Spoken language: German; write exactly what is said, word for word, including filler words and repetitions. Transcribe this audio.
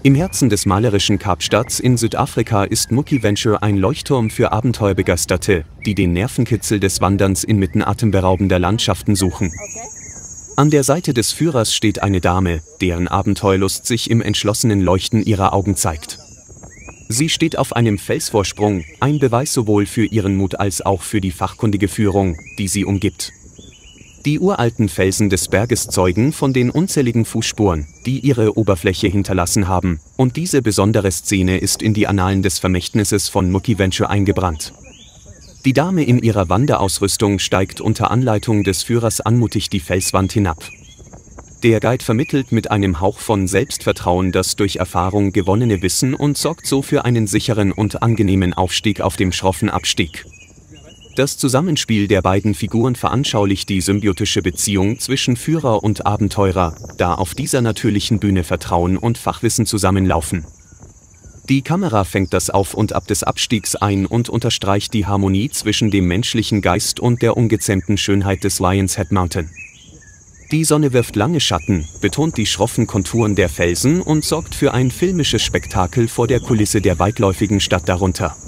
Im Herzen des malerischen Kapstadts in Südafrika ist Mookieventure ein Leuchtturm für Abenteuerbegeisterte, die den Nervenkitzel des Wanderns inmitten atemberaubender Landschaften suchen. An der Seite des Führers steht eine Dame, deren Abenteuerlust sich im entschlossenen Leuchten ihrer Augen zeigt. Sie steht auf einem Felsvorsprung, ein Beweis sowohl für ihren Mut als auch für die fachkundige Führung, die sie umgibt. Die uralten Felsen des Berges zeugen von den unzähligen Fußspuren, die ihre Oberfläche hinterlassen haben, und diese besondere Szene ist in die Annalen des Vermächtnisses von Mookieventure eingebrannt. Die Dame in ihrer Wanderausrüstung steigt unter Anleitung des Führers anmutig die Felswand hinab. Der Guide vermittelt mit einem Hauch von Selbstvertrauen das durch Erfahrung gewonnene Wissen und sorgt so für einen sicheren und angenehmen Aufstieg auf dem schroffen Abstieg. Das Zusammenspiel der beiden Figuren veranschaulicht die symbiotische Beziehung zwischen Führer und Abenteurer, da auf dieser natürlichen Bühne Vertrauen und Fachwissen zusammenlaufen. Die Kamera fängt das Auf und Ab des Abstiegs ein und unterstreicht die Harmonie zwischen dem menschlichen Geist und der ungezähmten Schönheit des Lions Head Mountain. Die Sonne wirft lange Schatten, betont die schroffen Konturen der Felsen und sorgt für ein filmisches Spektakel vor der Kulisse der weitläufigen Stadt darunter.